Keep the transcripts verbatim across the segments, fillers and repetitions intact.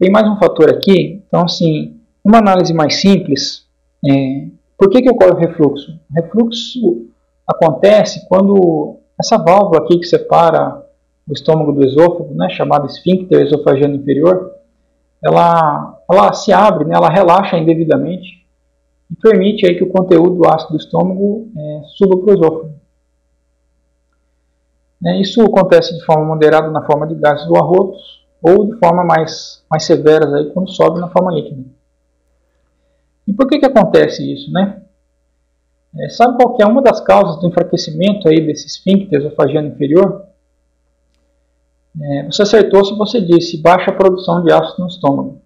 tem mais um fator aqui. Então, assim, uma análise mais simples, é, por que que ocorre o refluxo? O refluxo acontece quando essa válvula aqui que separa o estômago do esôfago, né, chamada esfíncter esofagiano inferior, ela, ela se abre, né, ela relaxa indevidamente e permite aí que o conteúdo ácido do estômago é, suba para o esôfago. É, isso acontece de forma moderada na forma de gases do arroto ou de forma mais, mais severas aí quando sobe na forma líquida. E por que que acontece isso, né? É, sabe qual que é uma das causas do enfraquecimento aí desse esfíncter esofagiano inferior? É, você acertou se você disse baixa produção de ácido no estômago.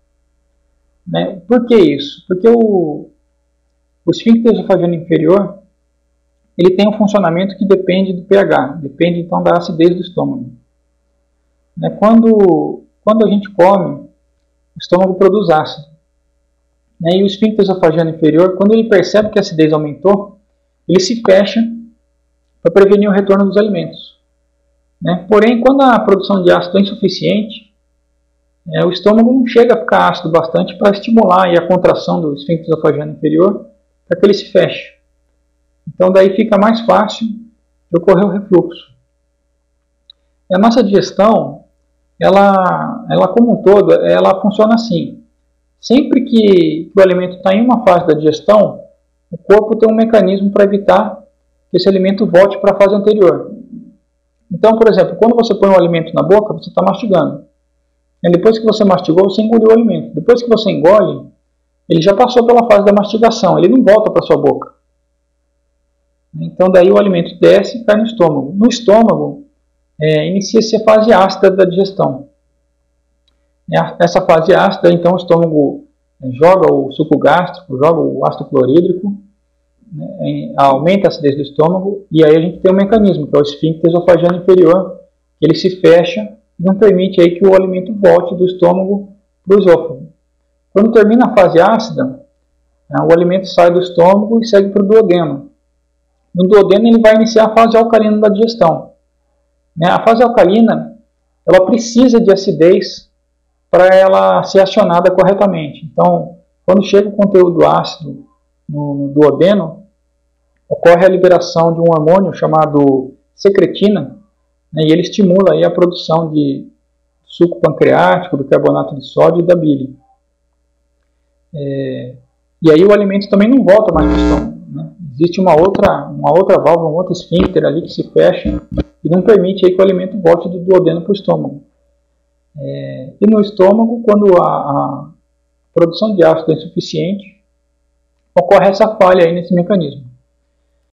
Né? Por que isso? Porque o, o esfíncter esofagiano inferior ele tem um funcionamento que depende do pH, depende então da acidez do estômago. Né? Quando, quando a gente come, o estômago produz ácido. Né? E o esfíncter esofagiano inferior, quando ele percebe que a acidez aumentou, ele se fecha para prevenir o retorno dos alimentos. Né? Porém, quando a produção de ácido é insuficiente, é, o estômago não chega a ficar ácido bastante para estimular aí, a contração do esfíncter esofagiano inferior para que ele se feche. Então, daí fica mais fácil de ocorrer o refluxo. E a nossa digestão, ela, ela como um todo, ela funciona assim. Sempre que, que o alimento está em uma fase da digestão, o corpo tem um mecanismo para evitar que esse alimento volte para a fase anterior. Então, por exemplo, quando você põe um alimento na boca, você está mastigando. E depois que você mastigou, você engoliu o alimento. Depois que você engole, ele já passou pela fase da mastigação, ele não volta para a sua boca. Então, daí o alimento desce e cai no estômago. No estômago, é, inicia-se a fase ácida da digestão. Essa fase ácida, então, o estômago joga o suco gástrico, joga o ácido clorídrico, né, aumenta a acidez do estômago, e aí a gente tem um mecanismo, que é o esfíncter esofagiano inferior, que ele se fecha e não permite aí que o alimento volte do estômago para o esôfago. Quando termina a fase ácida, o alimento sai do estômago e segue para o duodeno. No duodeno ele vai iniciar a fase alcalina da digestão. A fase alcalina, ela precisa de acidez para ela ser acionada corretamente. Então, quando chega o conteúdo ácido no, no duodeno, ocorre a liberação de um hormônio chamado secretina, né, e ele estimula aí a produção de suco pancreático, do carbonato de sódio e da bile. É, e aí o alimento também não volta mais para o estômago. Né? Existe uma outra, uma outra válvula, um outro esfíncter ali que se fecha e não permite aí que o alimento volte do duodeno para o estômago. É, e no estômago, quando a, a produção de ácido é insuficiente, ocorre essa falha aí nesse mecanismo.